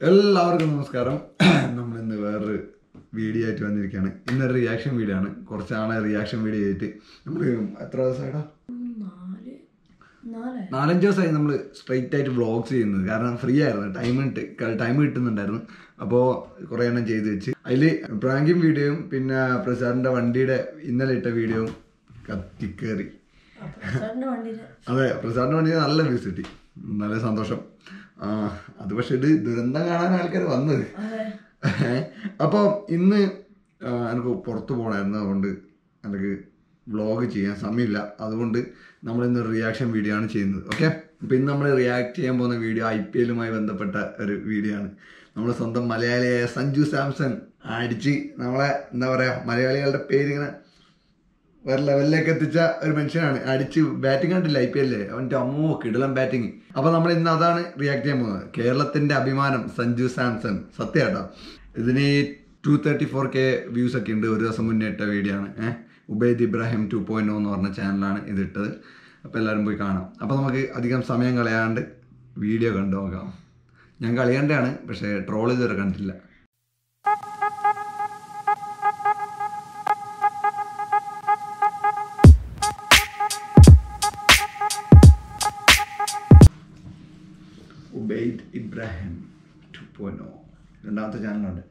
എല്ലാവർക്കും നമസ്കാരം. നമ്മൾ ഇന്ന് വേറൊരു വീഡിയോ ആയിട്ട് വന്നിരിക്കുകയാണ്. ഇന്നൊരു റിയാക്ഷൻ വീഡിയോ ആണ്. കുറച്ച് നാളെ റിയാക്ഷൻ വീഡിയോ ആയിട്ട് നമ്മൾ എത്ര ദിവസമായിട്ടാ 4-5 ദിവസമായി നമ്മൾ സ്ട്രെയിറ്റ് ആയിട്ട് വ്ളോഗ്സ് ചെയ്യുന്നത്. കാരണം ഫ്രീ ആയിരുന്നു, ടൈം കിട്ടുന്നുണ്ടായിരുന്നു. അപ്പോൾ കുറേ എണ്ണം ചെയ്ത് വെച്ച് അതിൽ പ്രാങ്കിങ് വീഡിയോയും പിന്നെ പ്രസാദിൻ്റെ വണ്ടിയുടെ ഇന്നലെ ഇട്ട വീഡിയോയും കത്തിക്കേറി. അതെ, പ്രസാദിൻ്റെ വണ്ടിയിൽ നല്ല വ്യൂസ് കിട്ടി, നല്ല സന്തോഷം. അത് പക്ഷെ ഇത് ദുരന്തം കാണാൻ ആൾക്കാർ വന്നത്. അപ്പോൾ ഇന്ന് എനിക്ക് പുറത്തു പോകണമായിരുന്നു, അതുകൊണ്ട് എനിക്ക് വ്ളോഗ് ചെയ്യാൻ സമയമില്ല. അതുകൊണ്ട് നമ്മളിന്ന് റിയാക്ഷൻ വീഡിയോ ആണ് ചെയ്യുന്നത്. ഓക്കെ, അപ്പോൾ ഇന്ന് നമ്മൾ റിയാക്ട് ചെയ്യാൻ പോകുന്ന വീഡിയോ IPLുമായി ബന്ധപ്പെട്ട ഒരു വീഡിയോ ആണ്. നമ്മുടെ സ്വന്തം മലയാളിയായ സഞ്ജു സാംസൺ അടിച്ച് നമ്മളെ എന്താ പറയുക, മലയാളികളുടെ പേരിങ്ങനെ വേറെ ലെവലിലേക്ക് എത്തിച്ച ഒരു മനുഷ്യനാണ്. അടിച്ച് ബാറ്റിംഗ് കണ്ടില്ല IPL, അവൻ്റെ അമ്മോ കിടിലം ബാറ്റിങ്. അപ്പോൾ നമ്മൾ ഇന്ന് അതാണ് റിയാക്ട് ചെയ്യാൻ പോകുന്നത്. കേരളത്തിൻ്റെ അഭിമാനം സഞ്ജു സാംസൺ. സത്യമാട്ടോ, ഇതിന് 234K വ്യൂസ് ഒക്കെ ഉണ്ട്. ഒരു ദിവസം മുന്നേ ഇട്ട വീഡിയോ ആണ്. ഉബൈദ് ഇബ്രാഹിം 2.0 എന്ന് പറഞ്ഞ ചാനലാണ് ഇതിട്ടത്. അപ്പോൾ എല്ലാവരും പോയി കാണാം. അപ്പോൾ നമുക്ക് അധികം സമയം കളയാണ്ട് വീഡിയോ കണ്ടു നോക്കാം. ഞാൻ കളിയേണ്ടതാണ്, പക്ഷേ ട്രോൾ ഇതുവരെ കണ്ടിട്ടില്ല. ഉബൈദ് ഇബ്രാഹിം 2.0 രണ്ടാമത്തെ ചാനലുണ്ട്.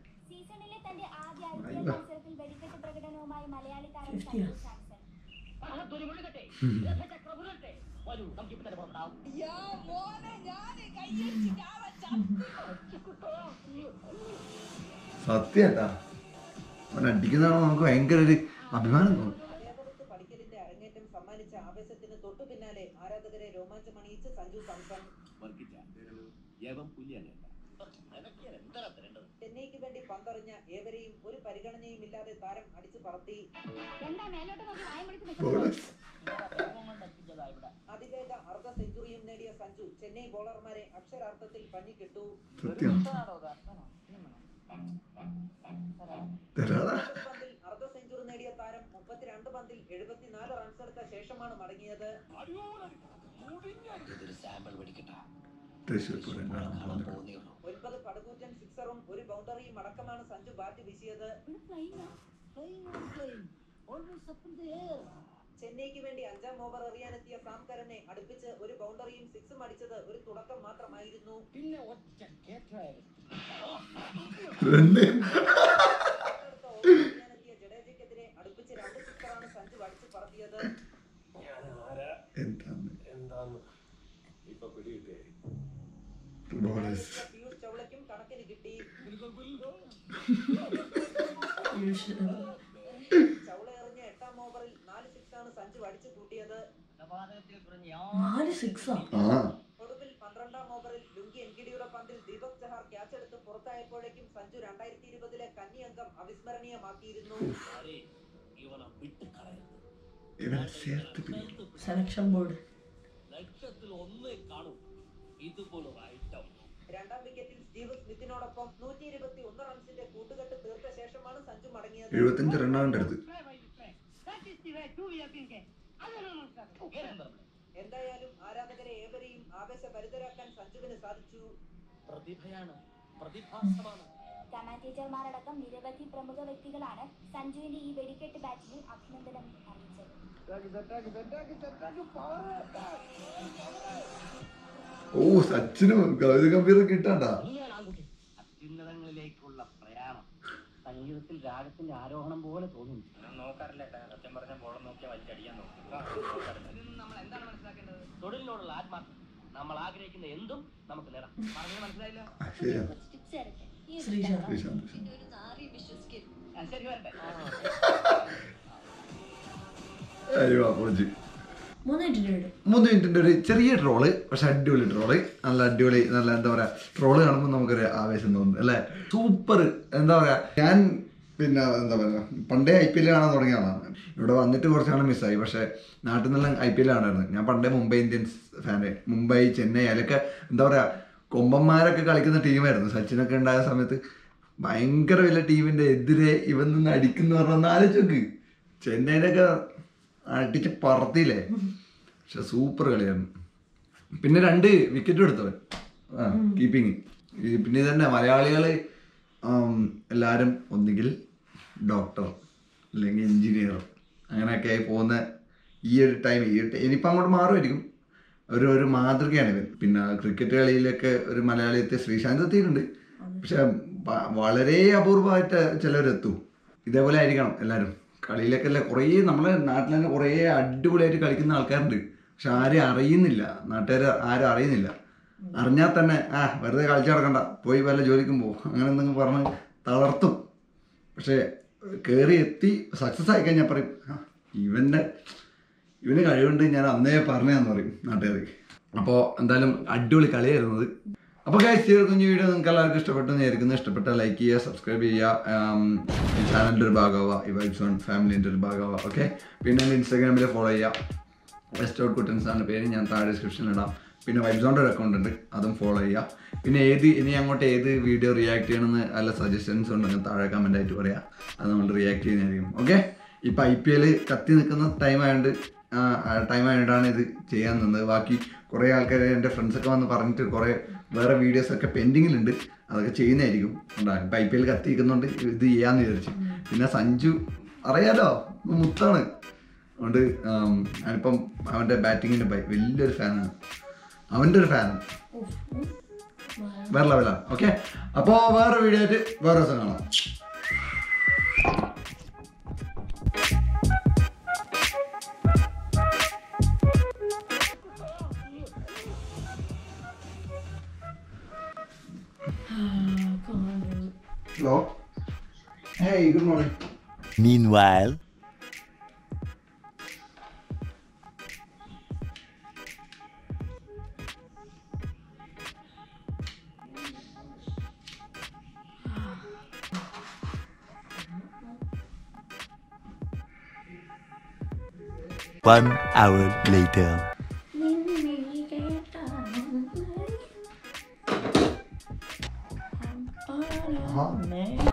സത്യട്ടാ, അവൻ അടിക്കുന്നതാണോ നമുക്ക് ഭയങ്കര ഒരു അഭിമാനം തോന്നും. ചെന്നൈക്ക് വേണ്ടി പന്തറിഞ്ഞ ഏവരെയും ഒരു പരിഗണനയും ഇല്ലാതെ താരം അടിച്ചു പറത്തി. അതിവേഗ അർദ്ധ സെഞ്ചുറിയും നേടിയ സഞ്ജു ചെന്നൈ ബോളർമാരെ അക്ഷരാർത്ഥത്തിൽ പഞ്ഞിക്കിട്ടു. 10 പന്തിൽ അർദ്ധ സെഞ്ചുറി നേടിയ താരം 32 പന്തിൽ 74 റൺസ് എടുത്ത ശേഷമാണ് മടങ്ങിയത്. 9 പടുകൂറ്റൻ സിക്സറും ഒരു ബൗണ്ടറിയും അടക്കമാണ് സഞ്ജു ബാറ്റ് വീശിയത്. ചെന്നൈക്ക് വേണ്ടി 5ാം ഓവർ എറിയാനെത്തിയ സാം കരനെ അടുപ്പിച്ച് ഒരു ബൗണ്ടറിയും സിക്സും അടിച്ചത് ഒരു തുടക്കം മാത്രമായിരുന്നു. എറിയാനെത്തിയ ജഡേജയ്ക്കെതിരെ അടുപ്പിച്ച് 2 സിക്സറാണ് സഞ്ജു അടിച്ചു പറത്തിയത്. പീയൂഷ് ചൗളയ്ക്കും കണക്കിന് കിട്ടി. ചൗള എറിഞ്ഞ 8ാം ഓവറിൽ 4 സിക്സാണ് സഞ്ജു അടിച്ചു കൂട്ടിയത്. ഒടുവിൽ 12ാം ഓവറിൽ ലുങ്കി എൻഗിഡിയുടെ പന്തിൽ ദീപക് ചഹാർ ക്യാച്ച് എടുത്ത് പുറത്തായപ്പോഴേക്കും സഞ്ജു 2020 കന്നി അംഗം അവിസ്മരണീയമാക്കിയിരുന്നു. സെലക്ഷൻ ബോർഡ് 2ാം വിക്കറ്റിൽ സ്റ്റീവ് സ്മിത്തിനോടൊപ്പം 121 റൺസിന്റെ കൂട്ടുകെട്ട് തീർത്ത ശേഷമാണ് സഞ്ജു മടങ്ങിയത്. 75 റണ്ണാണ് അടുത്ത്. എന്തായാലും ആരാധകരെ ഏവരെയും ആവേശഭരിതരാക്കാൻ സഞ്ജുവിന് സാധിച്ചു. കമാൻഡേറ്റർമാരടക്കം നിരവധി പ്രമുഖ വ്യക്തികളാണ് സഞ്ജുവിന്റെ ഈ വെടിക്കെട്ട് ബാറ്റിംഗിൽ അഭിനന്ദനം അറിയിച്ചത്. ഓ, സച്ചിനും ഗൗരവം കിട്ടണ്ട. അത്യുന്നതങ്ങളിലേക്കുള്ള പ്രയാണം സംഗീതത്തിൽ രാഗത്തിന്റെ ആരോഹണം പോലെ തോന്നുന്നു. നോക്കാറില്ല, സത്യം പറഞ്ഞ ബോളം നോക്കിയാൽ വലിച്ചടിക്കാൻ നോക്കും. നമ്മൾ എന്താണ് മനസ്സിലാക്കേണ്ടത്? തൊഴിലിനോടുള്ള ആത്മാർത്ഥം. നമ്മൾ ആഗ്രഹിക്കുന്ന എന്തും നമുക്ക് നേടാം. പറഞ്ഞത് മനസ്സിലായില്ല? ശരി, വരട്ടെ. അയ്യോ, അപ്പോളജി. 3 മിനിറ്റിന്റെ ഒരു ചെറിയ ട്രോള്, പക്ഷെ അടിപൊളി ട്രോള്. നല്ല അടിപൊളി, നല്ല എന്താ പറയാ, ട്രോള് കാണുമ്പോൾ നമുക്കൊരു ആവേശം തോന്നും അല്ലേ. സൂപ്പർ. എന്താ പറയാ, ഞാൻ പിന്നെ എന്താ പറയുക, പണ്ടേ IPL കാണാൻ തുടങ്ങിയ ആളാണ്. ഇവിടെ വന്നിട്ട് കുറച്ചാണ് മിസ്സായി, പക്ഷെ നാട്ടിൽ നിന്നെല്ലാം IPL കാണായിരുന്നു. ഞാൻ പണ്ടേ മുംബൈ ഇന്ത്യൻസ് ഫാന്. മുംബൈ, ചെന്നൈ, അതിലൊക്കെ എന്താ പറയാ, കൊമ്പന്മാരൊക്കെ കളിക്കുന്ന ടീമായിരുന്നു. സച്ചിനൊക്കെ ഉണ്ടായ സമയത്ത് ഭയങ്കര വലിയ ടീമിന്റെ എതിരെ ഇവൻ നിന്ന് അടിക്കുന്ന പറഞ്ഞ ആലോചിച്ചോക്ക്. ചെന്നൈയിലൊക്കെ അടിച്ച് പറത്തിയില്ലേ. പക്ഷെ സൂപ്പർ കളിയായിരുന്നു. പിന്നെ 2 വിക്കറ്റും എടുത്തവൻ, കീപ്പിങ്. പിന്നെ ഇതന്നെ മലയാളികൾ എല്ലാവരും ഒന്നുകിൽ ഡോക്ടർ അല്ലെങ്കിൽ എൻജിനീയർ അങ്ങനെയൊക്കെ ആയി പോകുന്ന ഈ ഒരു ടൈം ഇനിയിപ്പോൾ അങ്ങോട്ട് മാറുമായിരിക്കും. ഒരു മാതൃകയാണ് ഇവൻ. പിന്നെ ക്രിക്കറ്റ് കളിയിലൊക്കെ ഒരു മലയാളിയത്തെ ശ്രീശാന്ത് എത്തിയിട്ടുണ്ട്. പക്ഷെ വളരെ അപൂർവമായിട്ട് ചിലവരെത്തും. ഇതേപോലെ ആയിരിക്കണം എല്ലാവരും. കളിയിലൊക്കെ അല്ല കുറേ നമ്മളെ നാട്ടിൽ തന്നെ കുറേ അടിപൊളിയായിട്ട് കളിക്കുന്ന ആൾക്കാരുണ്ട്. പക്ഷെ ആരും അറിയുന്നില്ല, നാട്ടുകാർ ആരും അറിയുന്നില്ല. അറിഞ്ഞാൽ തന്നെ വെറുതെ കളിച്ചു നടക്കണ്ട, പോയി വല്ല ജോലിക്കും പോകും അങ്ങനെ എന്തെങ്കിലും പറഞ്ഞ് തളർത്തും. പക്ഷെ കയറി എത്തി സക്സസ് ആയി കഴിഞ്ഞാൽ പറയും ഇവന് കഴിവുണ്ട്, ഞാൻ അന്നേ പറഞ്ഞതെന്ന് പറയും നാട്ടുകാർ. അപ്പോൾ എന്തായാലും അടിപൊളി കളിയായിരുന്നത്. അപ്പോൾ ഗൈസ് ഈ ഒരു കുഞ്ഞു വീഡിയോ നിങ്ങൾക്ക് എല്ലാവർക്കും ഇഷ്ടപ്പെട്ടെന്ന് വിചാരിക്കുന്നു. ഇഷ്ടപ്പെട്ടാൽ ലൈക്ക് ചെയ്യുക, സബ്സ്ക്രൈബ് ചെയ്യുക, ഈ ചാനലിൻ്റെ ഒരു ഭാഗമാവുക, ഈ വൈബ്സ് ഓൺ ഫാമിലിൻ്റെ ഒരു ഭാഗമാവുക. ഓക്കെ, പിന്നെ എൻ്റെ ഇൻസ്റ്റാഗ്രാമിൽ ഫോളോ ചെയ്യുക. വെസ്റ്റ് ഔട്ട് കുട്ടൻസ് ആണ് പേര്, ഞാൻ താഴെ ഡിസ്ക്രിപ്ഷനിൽ ഇടാം. പിന്നെ വൈബ്സോണിൻ്റെ ഒരു അക്കൗണ്ട് ഉണ്ട്, അതും ഫോളോ ചെയ്യുക. പിന്നെ ഇനി അങ്ങോട്ട് ഏത് വീഡിയോ റിയാക്ട് ചെയ്യണമെന്ന് നല്ല സജഷൻസ് ഉണ്ടെങ്കിൽ താഴെ കമൻ്റ് ആയിട്ട് പറയാം, അത് നമ്മൾ റിയാക്ട് ചെയ്യുന്നതായിരിക്കും. ഓക്കെ, ഇപ്പോൾ IPL കത്തി നിൽക്കുന്ന ടൈമായിട്ടാണ് ഇത് ചെയ്യാൻ നിന്നത്. ബാക്കി കുറേ ആൾക്കാർ എൻ്റെ ഫ്രണ്ട്സൊക്കെ വന്ന് പറഞ്ഞിട്ട് കുറേ വേറെ വീഡിയോസൊക്കെ പെൻഡിങ്ങിലുണ്ട്, അതൊക്കെ ചെയ്യുന്നതായിരിക്കും. ഉണ്ടാകും. ഇപ്പോൾ IPL കത്തി നിൽക്കുന്നുണ്ട് ഇത് ചെയ്യാമെന്ന് വിചാരിച്ചു. പിന്നെ സഞ്ജു അറിയാലോ, മുത്താണ്. അതുകൊണ്ട് ഞാനിപ്പം അവൻ്റെ ബാറ്റിങ്ങിൻ്റെ വലിയൊരു ഫാനാണ്, അവൻ്റെ ഒരു ഫാനാണ്, വേറെ ലെവലാണ്. ഓക്കെ, അപ്പോൾ വേറെ വീഡിയോ ആയിട്ട് വേറെ ദിവസം കാണാം. Hello. Hey, good morning. Meanwhile, one hour later. Huh?